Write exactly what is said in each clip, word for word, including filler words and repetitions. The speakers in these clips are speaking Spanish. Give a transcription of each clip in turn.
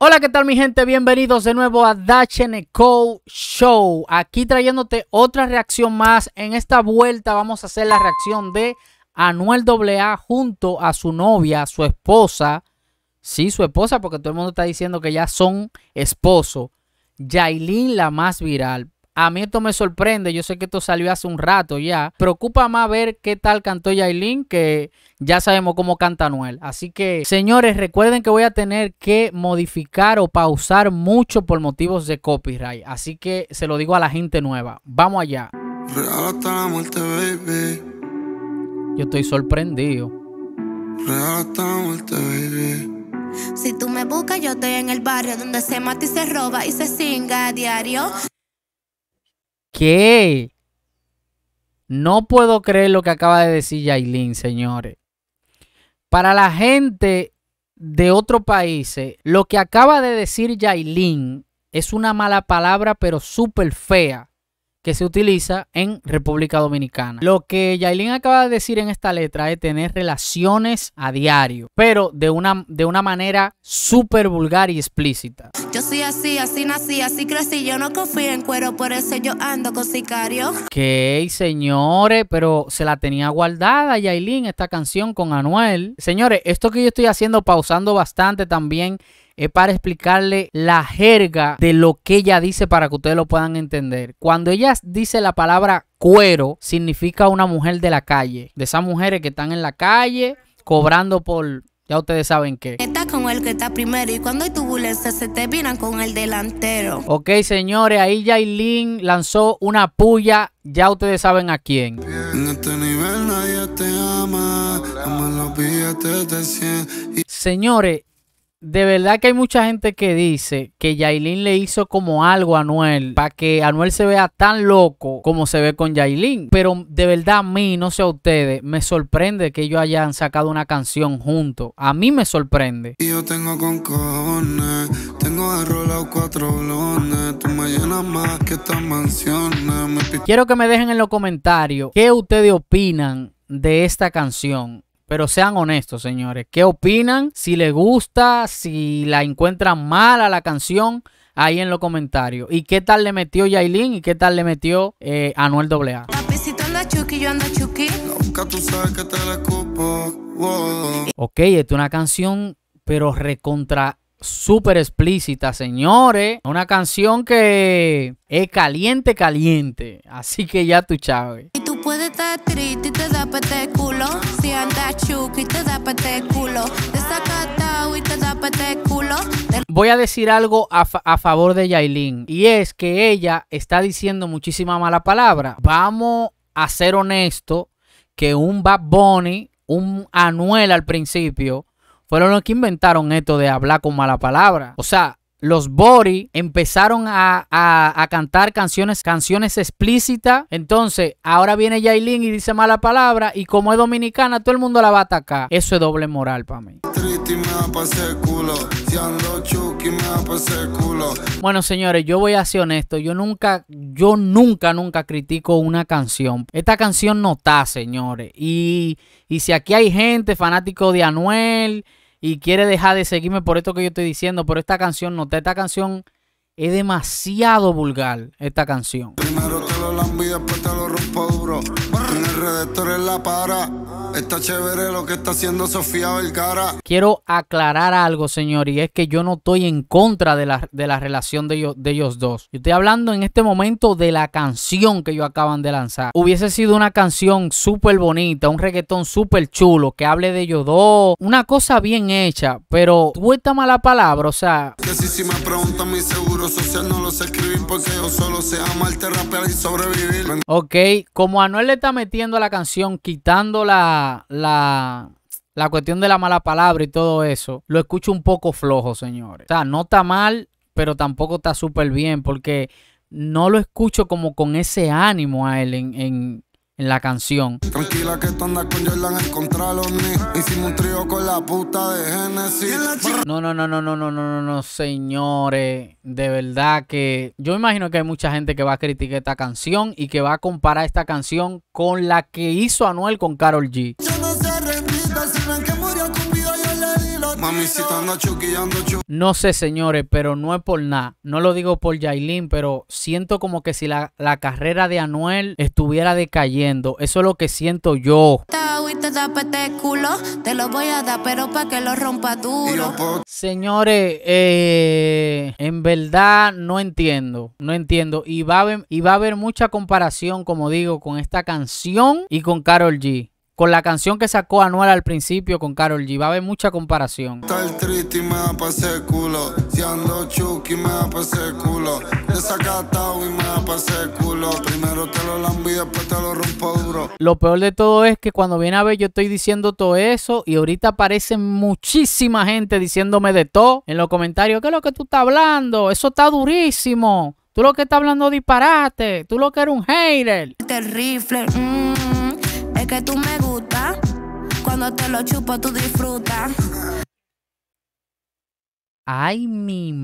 Hola, ¿qué tal mi gente? Bienvenidos de nuevo a Dacheneco Show. Aquí trayéndote otra reacción más. En esta vuelta vamos a hacer la reacción de Anuel A A junto a su novia, su esposa. Sí, su esposa, porque todo el mundo está diciendo que ya son esposos. Yailin, la más viral. A mí esto me sorprende, yo sé que esto salió hace un rato ya. Preocupa más ver qué tal cantó Yailin, que ya sabemos cómo canta Anuel. Así que, señores, recuerden que voy a tener que modificar o pausar mucho por motivos de copyright. Así que se lo digo a la gente nueva. Vamos allá. Real hasta la muerte, baby. Yo estoy sorprendido. Real hasta la muerte, baby. Si tú me buscas, yo estoy en el barrio donde se mata y se roba y se cinga a diario. ¿Qué? No puedo creer lo que acaba de decir Yailin, señores. Para la gente de otros países, lo que acaba de decir Yailin es una mala palabra, pero súper fea, que se utiliza en República Dominicana. Lo que Yailin acaba de decir en esta letra es tener relaciones a diario, pero de una, de una manera súper vulgar y explícita. Yo soy así, así nací, así crecí. Yo no confío en cuero, por eso yo ando con sicario. Ok, señores, pero se la tenía guardada Yailin esta canción con Anuel. Señores, esto que yo estoy haciendo, pausando bastante también, es para explicarle la jerga de lo que ella dice para que ustedes lo puedan entender. Cuando ella dice la palabra cuero, significa una mujer de la calle. De esas mujeres que están en la calle cobrando por... ya ustedes saben qué. Está con el que está primero y cuando hay turbulencia se te viran con el delantero. Ok, señores, ahí Yailin lanzó una puya. Ya ustedes saben a quién. En este nivel nadie te ama. Ama los billetes de cien. Y... Señores, de verdad que hay mucha gente que dice que Yailin le hizo como algo a Anuel para que Anuel se vea tan loco como se ve con Yailin. Pero de verdad a mí, no sé a ustedes, me sorprende que ellos hayan sacado una canción juntos. A mí me sorprende. Y yo tengo con cojones, tengo arrolado cuatro blones. Tú me llenas más que estas mansiones. Me... Quiero que me dejen en los comentarios qué ustedes opinan de esta canción. Pero sean honestos, señores. ¿Qué opinan? Si les gusta, si la encuentran mala la canción, ahí en los comentarios. ¿Y qué tal le metió Yailin y qué tal le metió eh, Anuel A A? Papicito anda chuki, yo ando chuki. La boca tú sabes que te la escupo. Wow. Ok, esta es una canción, pero recontra súper explícita, señores. Una canción que es caliente, caliente. Así que ya tú sabes. Y tú puedes estar triste y te da pete culo. Si andas chuki y te da pete culo. Desacatado y te da pete culo. Voy a decir algo a, fa a favor de Yailin. Y es que ella está diciendo muchísima mala palabra. Vamos a ser honestos que un Bad Bunny, un Anuel al principio, fueron los que inventaron esto de hablar con mala palabra. O sea, los Bori empezaron a, a, a cantar canciones, canciones explícitas. Entonces, ahora viene Yailin y dice mala palabra. Y como es dominicana, todo el mundo la va a atacar. Eso es doble moral para mí. Triste y me da pa' ese culo. Si ando chuki me da pa' ese culo. Bueno, señores, yo voy a ser honesto. Yo nunca, yo nunca, nunca critico una canción. Esta canción no está, señores. Y, y si aquí hay gente fanático de Anuel y quiere dejar de seguirme por esto que yo estoy diciendo, pero esta canción no está. Esta canción es demasiado vulgar, esta canción. Primero te lo lambi, después te lo rompo duro. En el redactor en la para. Está chévere lo que está haciendo Sofía Vergara. Quiero aclarar algo, señor, y es que yo no estoy en contra de la, de la relación de ellos, de ellos dos. Yo estoy hablando en este momento de la canción que ellos acaban de lanzar. Hubiese sido una canción súper bonita, un reggaetón súper chulo, que hable de ellos dos, una cosa bien hecha, pero tú esta mala palabra, o sea... Que si, si me preguntan mi seguro social no lo sé escribir porque yo solo sé amarte, rapear y sobrevivir. Ok, como Anuel le está metiendo a la canción, quitando la... La, la cuestión de la mala palabra y todo eso, lo escucho un poco flojo, señores. O sea, no está mal, pero tampoco está súper bien, porque no lo escucho como con ese ánimo a él en, en, en la canción. Tranquila que tú andas con Jordan, encontrarlo ni hicimos un trío con la puta de Genesis. No, no, no, no, no, no, no, no, no, señores. De verdad que yo imagino que hay mucha gente que va a criticar esta canción y que va a comparar esta canción con la que hizo Anuel con Karol G. Yo no sé rendita, si ven que murió Cupido, yo le di los Mamisita anda chuki, ando chuki. No sé, señores, pero no es por nada. No lo digo por Yailin, pero siento como que si la, la carrera de Anuel estuviera decayendo. Eso es lo que siento yo. Y te da este culo, te lo voy a dar, pero pa' que lo rompa duro. Señores, eh, en verdad no entiendo, no entiendo. Y va, a haber, y va a haber mucha comparación, como digo, con esta canción y con Karol G. Con la canción que sacó Anuel al principio con Karol G. Va a haber mucha comparación. Estar triste y me da pa' ese culo. Si ando chuki me da pa' ese culo. Desacatado y me da pa' ese culo. Primero te lo lambo y después te lo rompo duro. Lo peor de todo es que cuando viene a ver yo estoy diciendo todo eso y ahorita aparece muchísima gente diciéndome de todo en los comentarios. ¿Qué es lo que tú estás hablando? Eso está durísimo. Tú lo que estás hablando disparate. Tú lo que eres un hater. Este rifle, mmm, es que tú me gusta. Cuando te lo chupo tú disfrutas. Ay, mi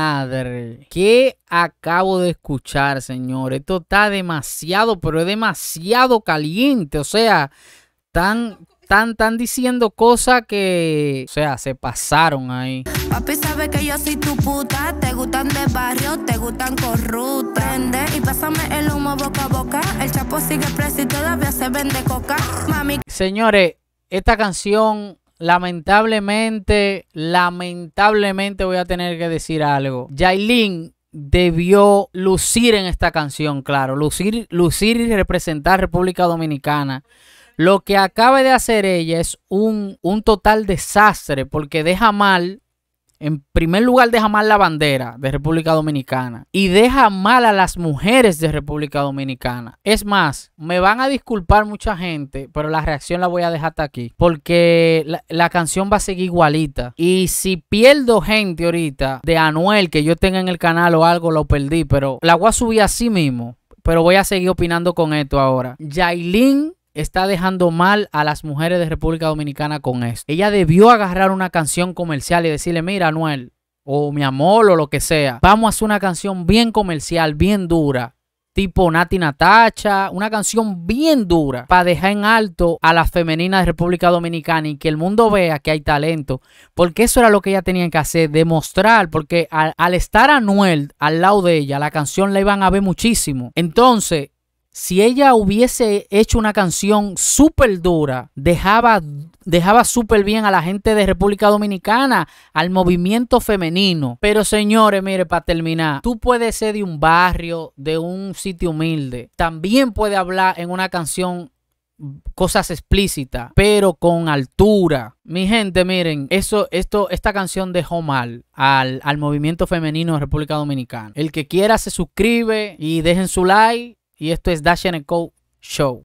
madre. ¿Qué acabo de escuchar, señor? Esto está demasiado, pero es demasiado caliente. O sea, tan, tan, tan diciendo cosas que, o sea, se pasaron ahí. Papi sabe que yo soy tu puta. Te gustan de barrio, te gustan corruptas. Prende y pásame el humo boca a boca. El chapo sigue preso y todavía se vende coca. Mami. Señores, esta canción... Lamentablemente, lamentablemente voy a tener que decir algo. Yailin debió lucir en esta canción, claro. Lucir, lucir y representar República Dominicana. Lo que acaba de hacer ella es un, un total desastre porque deja mal, en primer lugar deja mal la bandera de República Dominicana y deja mal a las mujeres de República Dominicana. Es más, me van a disculpar mucha gente, pero la reacción la voy a dejar hasta aquí porque la, la canción va a seguir igualita. Y si pierdo gente ahorita de Anuel que yo tenga en el canal o algo, lo perdí, pero la voy a subir así mismo. Pero voy a seguir opinando con esto ahora. Yailin está dejando mal a las mujeres de República Dominicana con esto. Ella debió agarrar una canción comercial y decirle, mira, Anuel, o mi amor, o lo que sea, vamos a hacer una canción bien comercial, bien dura, tipo Nati Natacha, una canción bien dura, para dejar en alto a las femeninas de República Dominicana y que el mundo vea que hay talento, porque eso era lo que ella tenía que hacer, demostrar, porque al, al estar Anuel al lado de ella, la canción la iban a ver muchísimo. Entonces, si ella hubiese hecho una canción súper dura, dejaba, dejaba súper bien a la gente de República Dominicana, al movimiento femenino. Pero señores, mire, para terminar, tú puedes ser de un barrio, de un sitio humilde. También puedes hablar en una canción cosas explícitas, pero con altura. Mi gente, miren, eso, esto, esta canción dejó mal al, al movimiento femenino de República Dominicana. El que quiera se suscribe y dejen su like. Y esto es Dash and Co Show.